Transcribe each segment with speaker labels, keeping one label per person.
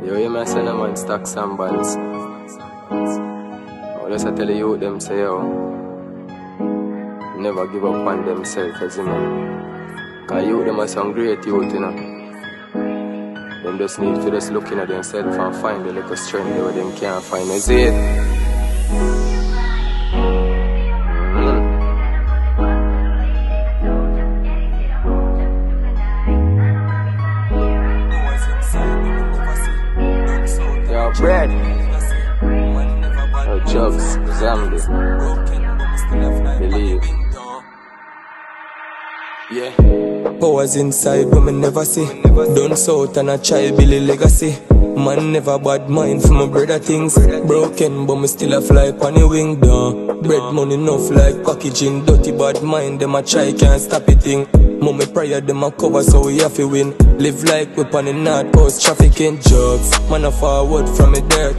Speaker 1: Yo, you may say no man stocks and bonds. I just tell you them say yo, never give up on themselves as you know. Cause you them are some great youth, you know. Them just need to just look at themselves and find the little strength where them can't find. Is it? Bread, Cyallo Zombi, believe. Yeah.
Speaker 2: Powers inside but me never see. Done south and I try Billy legacy. Man never bad mind for my brother things. Broken but me still a fly on the wing down. Bread money enough like packaging. Dirty bad mind them a try can't stop it thing. Mommy prayer them a cover so we have to win. Live like we on the north coast trafficking drugs. Man a forward from the dirt.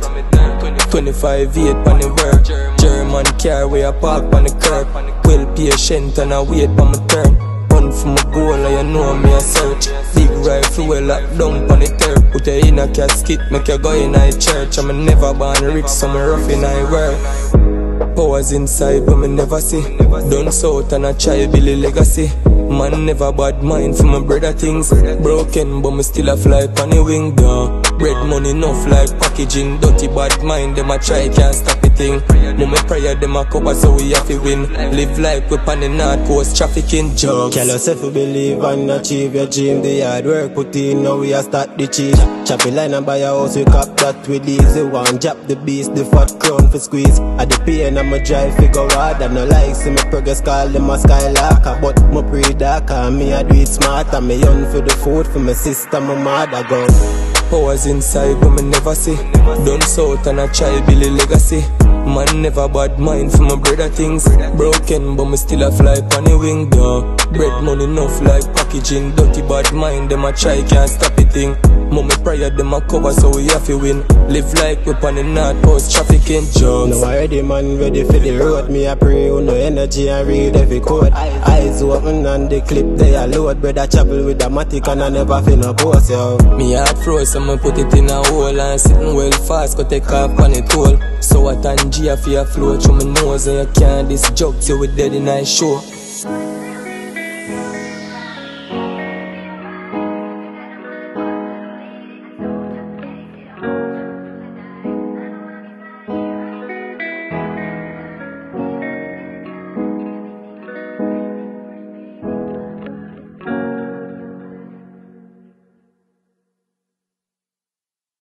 Speaker 2: 25-8 on the work. German car where I park on the curb. Well patient and I wait for my turn. Run for my goal and you know me a search. Big rifle well locked down on the turf. Put you in a casket make you go in a church. I'm never born rich so me rough in I work. Powers inside but me never see. Done south and I try Billy legacy. Man never bad mind for my brother things. Broken but me still a fly on the wing down. Bread money enough like packaging. Dirty bad mind them a try can't stop it thing. Mommy prayer them a cover so we have to win. Live like we on the north coast trafficking drugs.
Speaker 3: Tell yourself to believe and achieve your dream. The hard work put in now we a start the cheat. Chop a line and buy a house we cap that with leaves. The one jab the beast the fat crown for squeeze. At the pain I'm a drive figure hard. And no like see me progress call them a skylarker. But me pray darker me I do it smart. And me young for the food for my sister my mother gone.
Speaker 2: Powers inside but me never see. Done south and I try Billy legacy. Man never bad mind for my brother things. Broken but me still a fly on the wing down. Bread money enough like packaging. Dirty bad mind them a try can't stop it thing. Mommy prayer them a cover so we have to win. Live like we on the north coast trafficking drugs.
Speaker 3: Now I ready man ready for the road. Me a pray with no energy and read every code. Eyes open and the clip they a load. Brother chapel with a matic and I never feel no post yo.
Speaker 2: Me heart froze so me put it in a hole. And sitting well fast go take off on it all. So what and G a fear flow through my nose. And you can't this joke till we dead in I show.